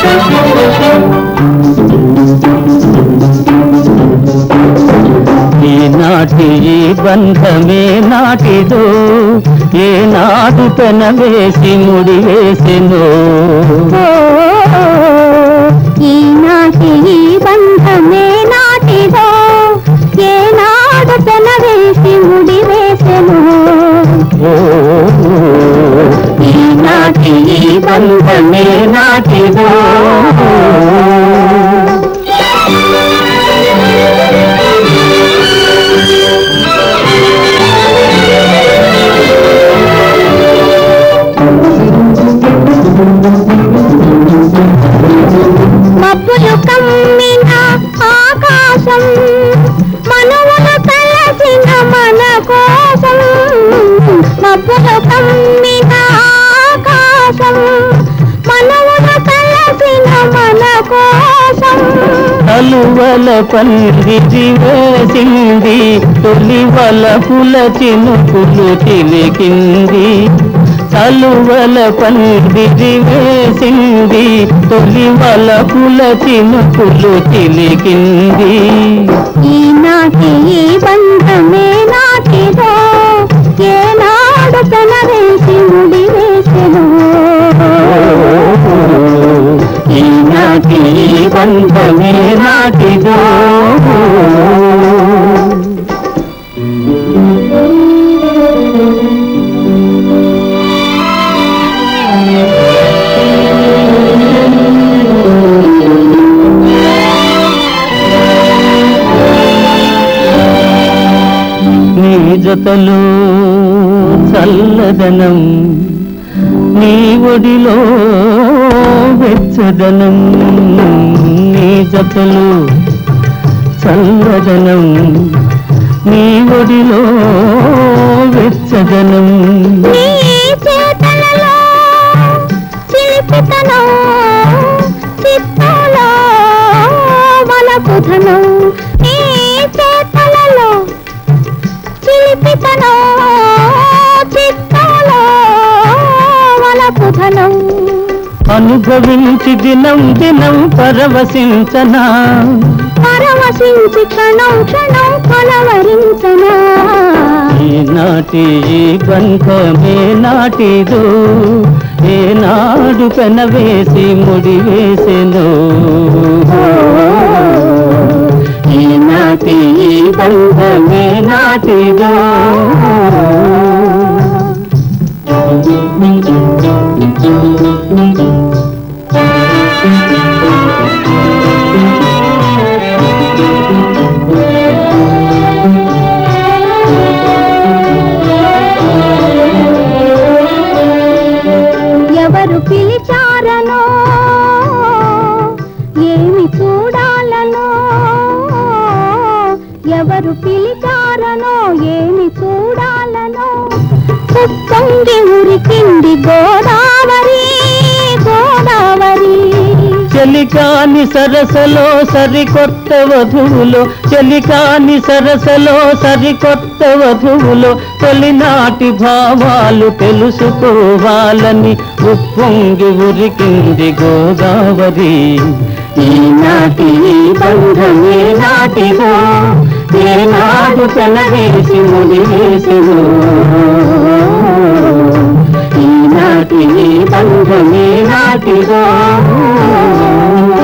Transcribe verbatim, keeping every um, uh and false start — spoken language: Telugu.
ఈనాటి ఈ బంధమే నాటిదో ఏనాడు తన వేసి ముడి వేసెను ఈనాటి ఈ బంధమే నాటిదో ఏనాడు తన వేసి ముడి వేసెను ఈనాటి ఈ బంధమే నాటిదో మబ్బులు కమ్మిన ఆకాశం మనవులు తలసిన మన కోసం మబ్బులు కమ్మిన ఆకాశం మనవులు తలసిన మన కోసం తలువల పందిరి వేసింది తొలి వలపుల చినుకులు చిలికింది తలువల పందిరి వేసింది తొలి వలపుల చినుకులు చిలికింది ఈనాటి ఈ బంధమే నాటిదో ఏనాడు తన వేసి ముడి వేసెను ఈనాటి ఈ బంధమే నాటిదో నీ జతలో చల్లదనం నీ ఒడిలో వెచ్చదనం నీ జతలో చల్లదనం నీ ఒడిలో వెచ్చదనం నీ చేతలలో చిలిపితనం చిత్తంలో వలపుధనం నీ చేతలలో చిలిపితనం చిత్తంలో వలపుధనం అనుభవించి దినం దినం పరవశించనా పరవశించి క్షణం క్షణం కలవరించనా ఈనాటి ఈ బంధమే నాటిదో ఏనాడు కనవేసి ముడి వేసెను ఈనాటి ఈ బంధమే నాటిదో ఎవరు పిలిచారనో ఏమి చూడాలనో ఎవరు పిలిచారనో ఏమి చూడాలనో ఉప్పొంగి ఉరికింది గోదావరి గోదావరి చలికాని సరసలో సరికొత్త వధువులో చలికాని సరసలో సరికొత్త వధువులో తొలినాటి భావాలు తెలుసుకోవాలని ఉప్పొంగి ఉరికింది గోదావరి ఈనాటి ఈ బంధమే నాటిదో ఏనాడు తనవేసి ముడి వేసెను ఈనాటి ఈ బంధమే నాటిదో